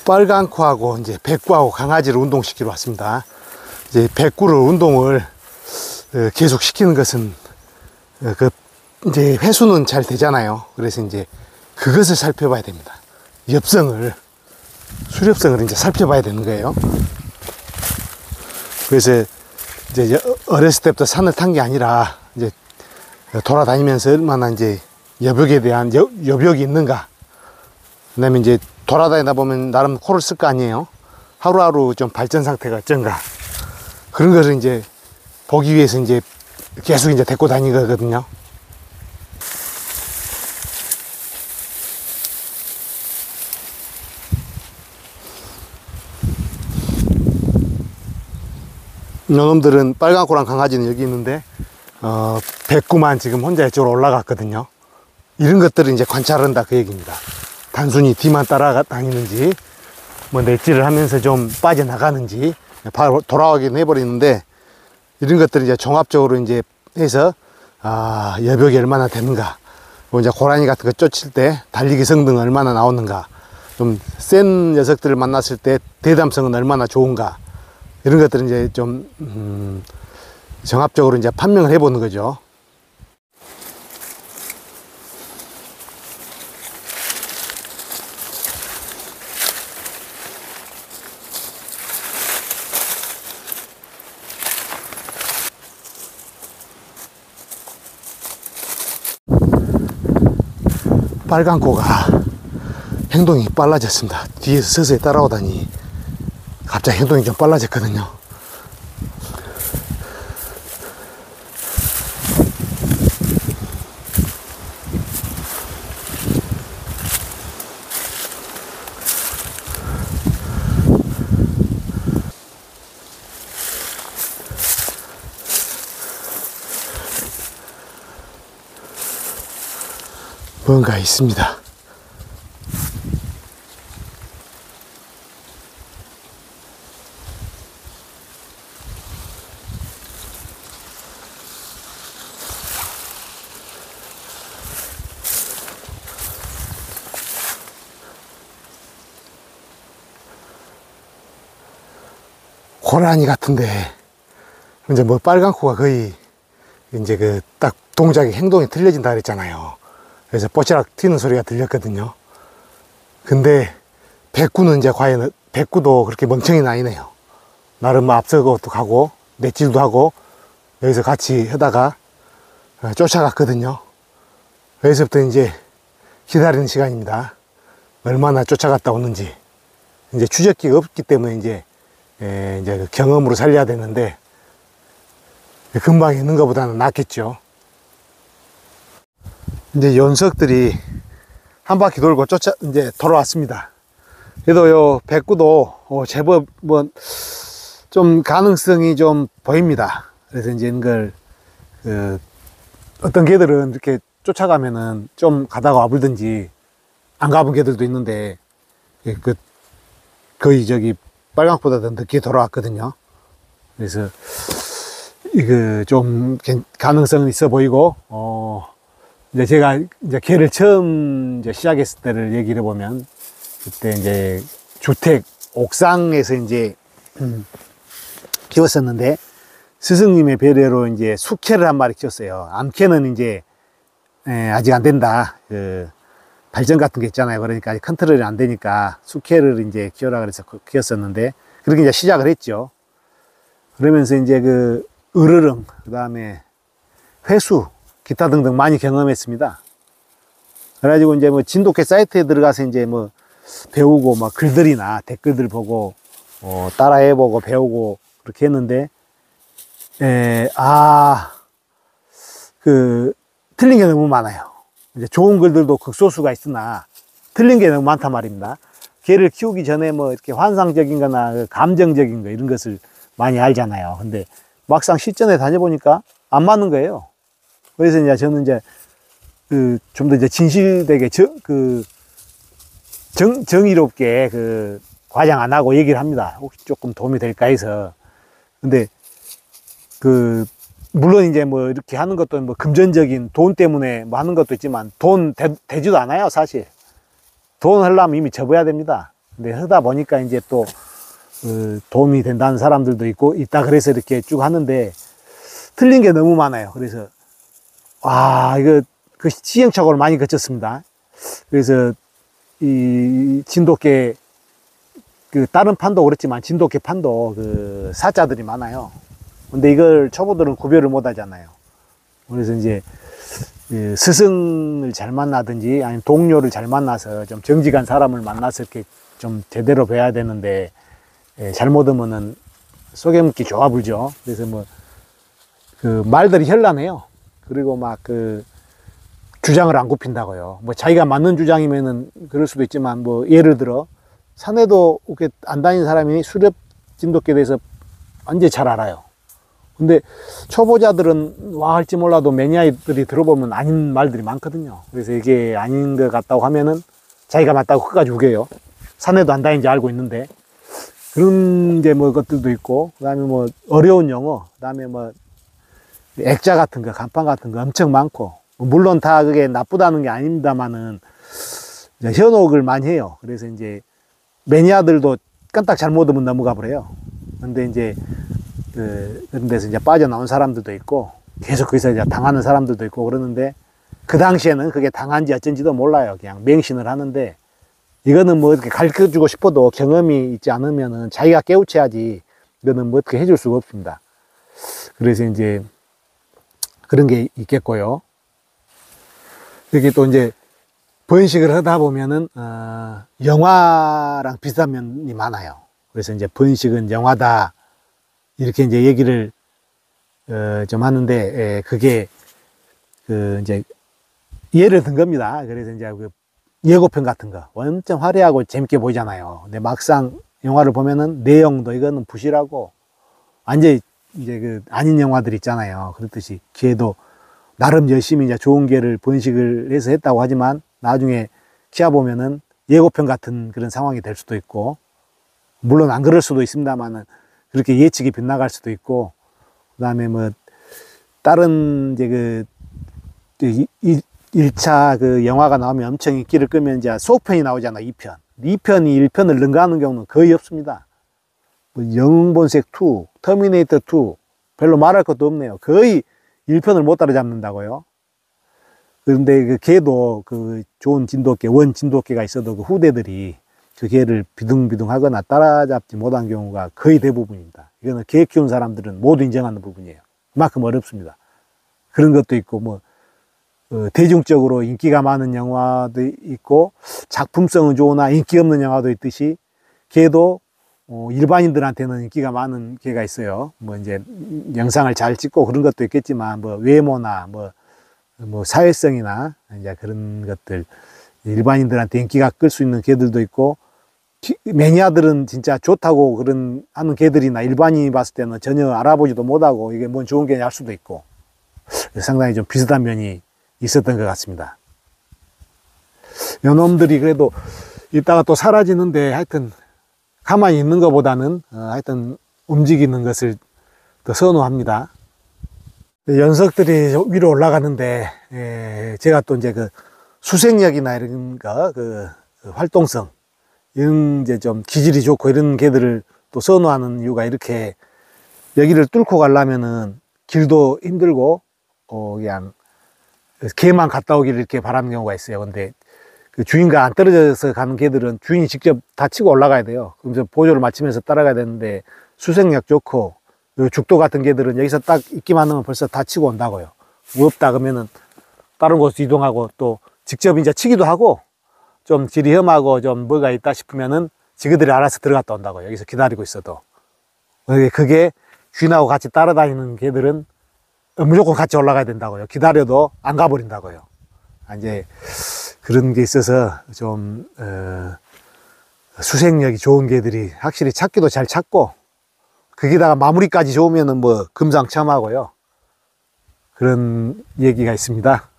빨강코하고 이제 백구하고 강아지를 운동시키러 왔습니다. 이제 백구를 운동을 계속 시키는 것은 이제 회수는 잘 되잖아요. 그래서 이제 그것을 살펴봐야 됩니다. 수렵성을 이제 살펴봐야 되는 거예요. 그래서 이제 어렸을 때부터 산을 탄 게 아니라 이제 돌아다니면서 얼마나 이제 여벽에 대한 여벽이 있는가. 그 다음에 이제 돌아다니다 보면 나름 코를 쓸 거 아니에요. 하루하루 좀 발전 상태가 어쩐가. 그런 것을 이제 보기 위해서 이제 계속 이제 데리고 다니거든요. 이놈들은 빨강코랑 강아지는 여기 있는데 백구만 지금 혼자 이쪽으로 올라갔거든요. 이런 것들을 이제 관찰한다 그 얘기입니다. 단순히 뒤만 따라다니는지 뭐 넷질을 하면서 좀 빠져나가는지 바로 돌아가긴 해버리는데, 이런 것들을 이제 종합적으로 이제 해서 여벽이 얼마나 되는가, 뭐 이제 고라니 같은 거 쫓을 때 달리기 성능 얼마나 나오는가, 좀 센 녀석들을 만났을 때 대담성은 얼마나 좋은가, 이런 것들은 이제 좀 종합적으로 이제 판명을 해보는 거죠. 빨강코가 행동이 빨라졌습니다. 뒤에서 서서히 따라오다니 갑자기 행동이 좀 빨라졌거든요. 뭔가 있습니다. 고라니 같은데 이제 뭐 빨강코가 거의 이제 그 딱 동작이 행동이 틀려진다 그랬잖아요. 그래서 뽀치락 튀는 소리가 들렸거든요. 근데 백구는 이제 과연 백구도 그렇게 멍청이는 아니네요. 나름 앞서고도 가고 넷질도 하고 여기서 같이 하다가 쫓아갔거든요. 여기서부터 이제 기다리는 시간입니다. 얼마나 쫓아갔다 오는지. 이제 추적기가 없기 때문에 이제 그 경험으로 살려야 되는데 금방 있는 것보다는 낫겠죠. 이제 연석들이 한 바퀴 돌고 이제 돌아왔습니다. 그래도 요 백구도 제법 뭐 좀 가능성이 좀 보입니다. 그래서 이제 이걸 어떤 개들은 이렇게 쫓아가면은 좀 가다가 와불든지 안 가본 개들도 있는데 거의 저기 빨강보다 더 늦게 돌아왔거든요. 그래서 이거 좀 가능성은 있어 보이고, 이제 제가 이제 개를 처음 이제 시작했을 때를 얘기를 해보면, 그때 이제 주택 옥상에서 이제 키웠었는데, 스승님의 배려로 이제 수캐를 한 마리 키웠어요. 암캐는 이제 아직 안 된다. 발전 같은 게 있잖아요. 그러니까 아직 컨트롤이 안 되니까 수캐를 이제 키워라 그래서 키웠었는데, 그렇게 이제 시작을 했죠. 그러면서 이제 으르릉, 그 다음에 회수, 기타 등등 많이 경험했습니다. 그래가지고 이제 뭐 진돗개 사이트에 들어가서 이제 뭐 배우고 막 글들이나 댓글들 보고 따라해보고 배우고 그렇게 했는데, 틀린 게 너무 많아요. 이제 좋은 글들도 극소수가 있으나 틀린 게 너무 많단 말입니다. 개를 키우기 전에 뭐 이렇게 환상적인 거나 감정적인 거 이런 것을 많이 알잖아요. 근데 막상 실전에 다녀보니까 안 맞는 거예요. 그래서 이제 저는 이제 좀 더 이제 진실되게 정의롭게 과장 안 하고 얘기를 합니다. 혹시 조금 도움이 될까 해서. 근데 물론 이제 뭐 이렇게 하는 것도 뭐 금전적인 돈 때문에 뭐 하는 것도 있지만 돈 되지도 않아요, 사실. 돈 하려면 이미 접어야 됩니다. 근데 하다 보니까 이제 또 도움이 된다는 사람들도 있다 그래서 이렇게 쭉 하는데 틀린 게 너무 많아요. 그래서 이거 그 시행착오를 많이 거쳤습니다. 그래서 이 진돗개 그 다른 판도 그렇지만 진돗개 판도 그 사자들이 많아요. 근데 이걸 초보들은 구별을 못 하잖아요. 그래서 이제 스승을 잘 만나든지 아니면 동료를 잘 만나서 좀 정직한 사람을 만나서 이렇게 좀 제대로 배워야 되는데 잘못하면은 속여먹기 좋아 불죠. 그래서 뭐 그 말들이 현란해요. 그리고 막 그 주장을 안 굽힌다고요. 뭐 자기가 맞는 주장이면은 그럴 수도 있지만 뭐 예를 들어 산에도 이렇게 안 다니는 사람이 수렵 진돗개에 대해서 완전히 잘 알아요. 근데 초보자들은 와 할지 몰라도 매니아들이 들어보면 아닌 말들이 많거든요. 그래서 이게 아닌 것 같다고 하면은 자기가 맞다고 끝까지 우겨요. 산에도 안 다니는지 알고 있는데. 그런 이제 뭐 것들도 있고, 그 다음에 뭐 어려운 용어, 그 다음에 뭐 액자 같은 거, 간판 같은 거 엄청 많고, 물론 다 그게 나쁘다는 게 아닙니다만은 현혹을 많이 해요. 그래서 이제 매니아들도 깜딱 잘못 오면 넘어가 버려요. 근데 이제 그런 데서 이제 빠져나온 사람들도 있고, 계속 거기서 이제 당하는 사람들도 있고 그러는데, 그 당시에는 그게 당한지 어쩐지도 몰라요. 그냥 맹신을 하는데, 이거는 뭐 이렇게 가르쳐 주고 싶어도 경험이 있지 않으면은 자기가 깨우쳐야지, 이거는 뭐 어떻게 해줄 수가 없습니다. 그래서 이제 그런 게 있겠고요. 여기 또 이제 번식을 하다 보면은, 영화랑 비슷한 면이 많아요. 그래서 이제 번식은 영화다. 이렇게 이제 얘기를, 좀 하는데, 그게, 이제, 예를 든 겁니다. 그래서 이제 그 예고편 같은 거, 엄청 화려하고 재밌게 보이잖아요. 근데 막상 영화를 보면은 내용도 이거는 부실하고, 완전히 이제 그 아닌 영화들 있잖아요. 그렇듯이 걔도 나름 열심히 이제 좋은 개를 번식을 해서 했다고 하지만 나중에 키워보면은 예고편 같은 그런 상황이 될 수도 있고, 물론 안 그럴 수도 있습니다만은 그렇게 예측이 빗나갈 수도 있고, 그 다음에 뭐 다른 이제 그 1차 그 영화가 나오면 엄청 인기를 끌면 이제 속편이 나오잖아. 2편. 2편이 1편을 능가하는 경우는 거의 없습니다. 뭐 영웅본색 2, 터미네이터 2, 별로 말할 것도 없네요. 거의 1편을 못 따라잡는다고요. 그런데 그 개도 그 좋은 진돗개, 원 진돗개가 있어도 그 후대들이 그 개를 비둥비둥 하거나 따라잡지 못한 경우가 거의 대부분입니다. 이거는 개 키우는 사람들은 모두 인정하는 부분이에요. 그만큼 어렵습니다. 그런 것도 있고, 뭐, 대중적으로 인기가 많은 영화도 있고, 작품성은 좋으나 인기 없는 영화도 있듯이, 개도 일반인들한테는 인기가 많은 개가 있어요. 뭐 이제 영상을 잘 찍고 그런 것도 있겠지만, 뭐 외모나 뭐 사회성이나 이제 그런 것들, 일반인들한테 인기가 끌 수 있는 개들도 있고, 매니아들은 진짜 좋다고 그런 하는 개들이나 일반인이 봤을 때는 전혀 알아보지도 못하고 이게 뭔 좋은 개냐 할 수도 있고, 상당히 좀 비슷한 면이 있었던 것 같습니다. 요놈들이 그래도 이따가 또 사라지는데 하여튼 가만히 있는 것보다는 하여튼 움직이는 것을 더 선호합니다. 연석들이 위로 올라가는데 제가 또 이제 그 수색력이나 이런 거, 그 활동성, 이런 이제 좀 기질이 좋고 이런 개들을 또 선호하는 이유가, 이렇게 여기를 뚫고 가려면은 길도 힘들고 그냥 개만 갔다 오기를 이렇게 바라는 경우가 있어요. 근데 그 주인과 안 떨어져서 가는 개들은 주인이 직접 다 치고 올라가야 돼요. 그러면서 보조를 맞추면서 따라가야 되는데, 수색력 좋고 죽도 같은 개들은 여기서 딱 있기만 하면 벌써 다 치고 온다고요. 무겁다 그러면은 다른 곳으로 이동하고, 또 직접 이제 치기도 하고, 좀 길이 험하고 좀 뭐가 있다 싶으면은 지그들이 알아서 들어갔다 온다고요. 여기서 기다리고 있어도. 그게 주인하고 같이 따라다니는 개들은 무조건 같이 올라가야 된다고요. 기다려도 안 가버린다고요. 이제 그런 게 있어서 좀 수색력이 좋은 개들이 확실히 찾기도 잘 찾고, 거기다가 마무리까지 좋으면은 뭐 금상첨화고요. 그런 얘기가 있습니다.